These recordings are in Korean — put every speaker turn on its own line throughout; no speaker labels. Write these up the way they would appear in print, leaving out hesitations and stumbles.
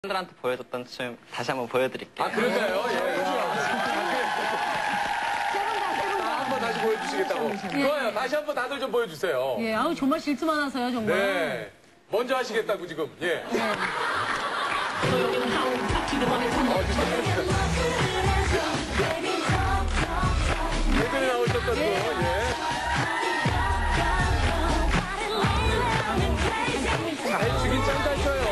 팬들한테 보여줬던 춤 다시 한번 보여드릴게요.
아, 그럴까요? 예. 한번 다시 보여주시겠다고. 좋아요. 다시 한번 다들 좀 보여주세요.
예, 아우 정말 질투 많아서요, 정말.
네. 먼저 하시겠다고 지금. 예. 예전에 나오셨던 거. 예. 잘 주긴 짱 잘 쳐요.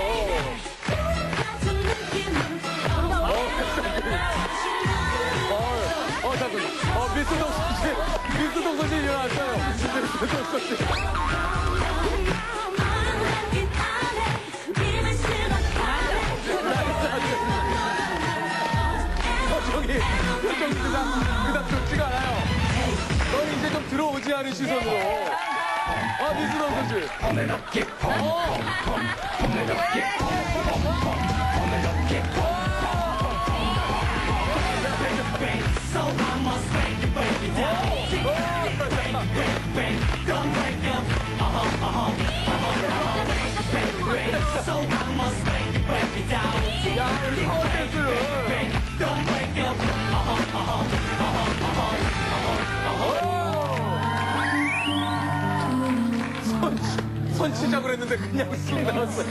잠깐. 미스동 소씨 일어났어요. 미스동 소씨. 저기, 그닥 좋지가 않아요. 너는 이제 좀 들어오지 않은 시선으로. 미스동 소씨. 야, 우리 파워 댄스를. 손 시작을 했는데 그냥 쑥 나왔어요.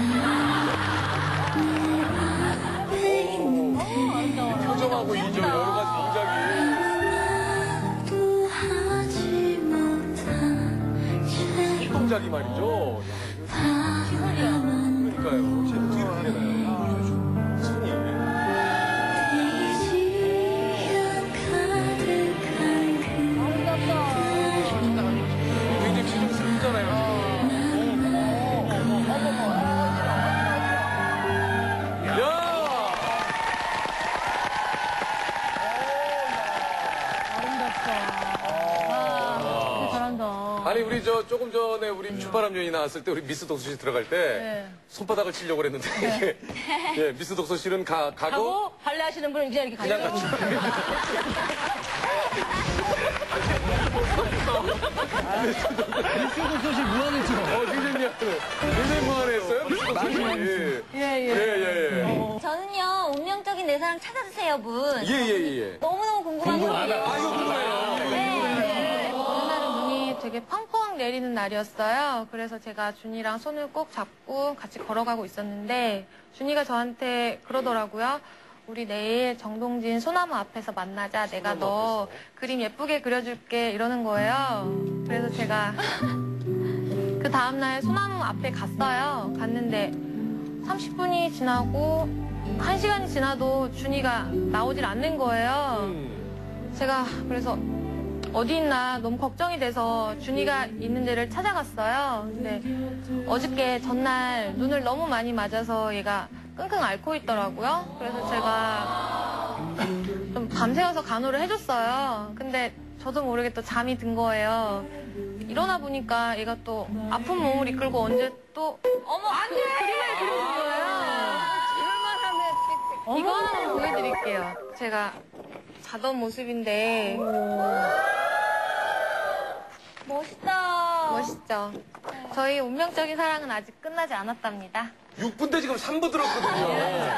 표정하고 이죠 여러 가지 동작이. 동작이 말이죠. 그러니까요. 제 어떻게 그렇게 되나요? 손이. 굉장히 지금 슬프잖아요. 아니 우리 조금 전에 우리 춤바람 여인이 나왔을 때 우리 미스 독서 씨 들어갈 때 손바닥을 치려고 그랬는데 예, 미스 독서 씨는 가고
발레 하시는 분은 그냥 이렇게
그냥
가요.
미스 독서 씨 무한했죠?
굉장히 무한했어요 미스 독서 씨. 예.
저는요, 운명적인 내 사랑 찾아주세요, 분.
예.
너무너무 궁금한 거예요.
아, 이거 궁금해요.
네.
어느 날은 눈이 되게 펑펑 내리는 날이었어요. 그래서 제가 준이랑 손을 꼭 잡고 같이 걸어가고 있었는데 준이가 저한테 그러더라고요. 우리 내일 정동진 소나무 앞에서 만나자. 내가 너 그림 예쁘게 그려줄게. 이러는 거예요. 그래서 제가 그 다음날 소나무 앞에 갔어요. 갔는데 30분이 지나고 1시간이 지나도 준이가 나오질 않는 거예요. 제가 그래서 어디 있나 너무 걱정이 돼서 준이가 있는 데를 찾아갔어요. 근데 어저께 전날 눈을 너무 많이 맞아서 얘가 끙끙 앓고 있더라고요. 그래서 제가 좀 밤새워서 간호를 해줬어요. 근데 저도 모르게 또 잠이 든 거예요. 일어나 보니까 얘가 또 아픈 몸을 이끌고 언제 또 안 돼! 그림을 그려준 거예요. 이거는 보여드릴게요. 제가 자던 모습인데
멋있다.
멋있죠? 저희 운명적인 사랑은 아직 끝나지 않았답니다.
6분 때 지금 3부 들었거든요.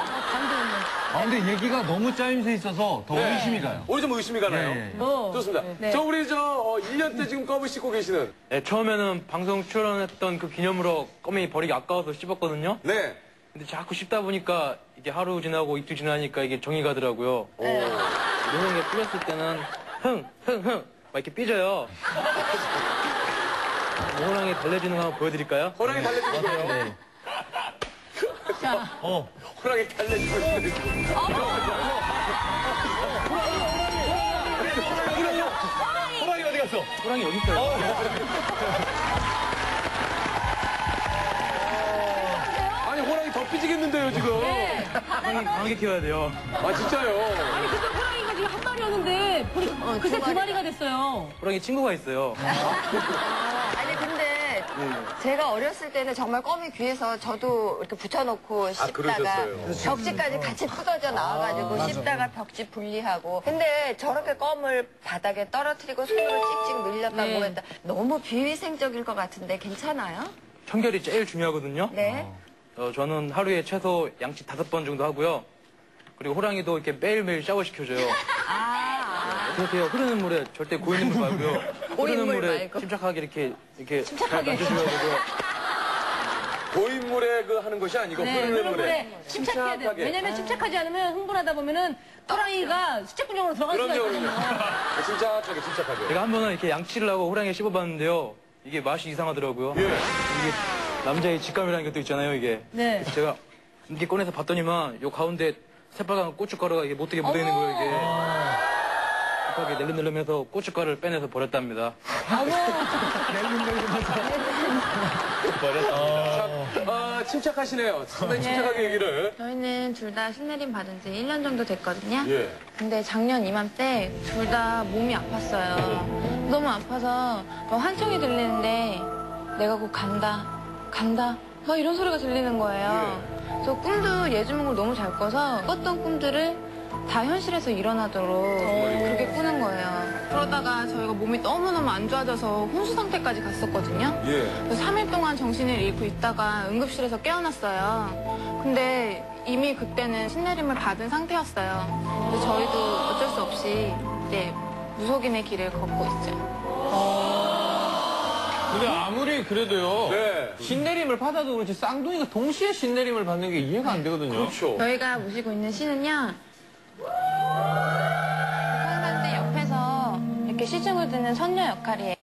근데 얘기가 너무 짜임새 있어서 더 의심이 가요.
오히려 좀 의심이 가나요?
예.
좋습니다.
네.
우리 1년 때 지금 껌을 씹고 계시는.
네, 처음에는 방송 출연했던 그 기념으로 껌이 버리기 아까워서 씹었거든요.
네.
근데 자꾸 씹다 보니까 이게 하루 지나고 이틀 지나니까 이게 정이 가더라고요. 노는 게 풀렸을 때는 흥 막 이렇게 삐져요. 호랑이 달래주는 거 한번 보여드릴까요?
호랑이 달래주는 거예요.
네.
호랑이 달래주는 거예요. 호랑이 어디 갔어?
호랑이 여기 있어요.
아니 호랑이 더 삐지겠는데요 지금.
호랑이 강하게 키워야 돼요.
아 진짜요?
아니, 그때 호랑이가 지금 한 마리였는데, 그새 두 마리가 됐어요.
호랑이 친구가 있어요.
아니 근데 제가 어렸을 때는 정말 껌이 귀해서 저도 이렇게 붙여놓고 씹다가
그러셨어요.
벽지까지 같이 뜯어져 나와가지고 씹다가 벽지 분리하고 근데 저렇게 껌을 바닥에 떨어뜨리고 손으로 찍찍 늘렸다고 했다 너무 비위생적일 것 같은데 괜찮아요?
청결이 제일 중요하거든요.
네.
저는 하루에 최소 양치 5번 정도 하고요. 그리고 호랑이도 이렇게 매일매일 샤워 시켜줘요. 어떻게 해요? 흐르는 물에 절대 고이는 물 말고요. 흐르는 물에 침착하게 이렇게 잘 만져줘야 되고요.
고인물에 그 하는 것이 아니고
네,
흐르는 물에
침착해야 돼. 왜냐면 침착하지 않으면 흥분하다 보면은 호랑이가 수채꾼형으로 들어갈 수가
그럼요,
있거든요.
침착하게, 침착하게.
제가 한 번은 이렇게 양치를 하고 호랑이를 씹어봤는데요. 이게 맛이 이상하더라고요.
예.
이게 남자의 직감이라는 게 또 있잖아요, 이게.
네.
그래서 제가 이렇게 꺼내서 봤더니만 요 가운데 새빨간 고춧가루가 이게 못되게 묻어있는 거예요, 이게. 급하게 낼름낼름해서 고춧가루를 빼내서 버렸답니다.
침착하시네요. 상당히 침착하게 얘기를.
저희는 둘 다 신내림 받은 지 1년 정도 됐거든요.
예.
근데 작년 이맘때 둘 다 몸이 아팠어요. 너무 아파서 막 환청이 들리는데 내가 곧 간다 막 이런 소리가 들리는 거예요. 저 꿈도 예지몽을 너무 잘 꿔서 꿨던 꿈들을 다 현실에서 일어나도록 그렇게 꾸는 거예요. 그러다가 저희가 몸이 너무너무 안 좋아져서 혼수 상태까지 갔었거든요.
예.
그래서 3일 동안 정신을 잃고 있다가 응급실에서 깨어났어요. 근데 이미 그때는 신내림을 받은 상태였어요. 그래서 저희도 어쩔 수 없이 이제 무속인의 길을 걷고 있죠.
근데 아무리 그래도요.
네.
신내림을 받아도 그렇지 쌍둥이가 동시에 신내림을 받는 게 이해가 안 되거든요.
그렇죠.
저희가 모시고 있는 신은요. 상간대 옆에서 이렇게 시중을 드는 선녀 역할이에요.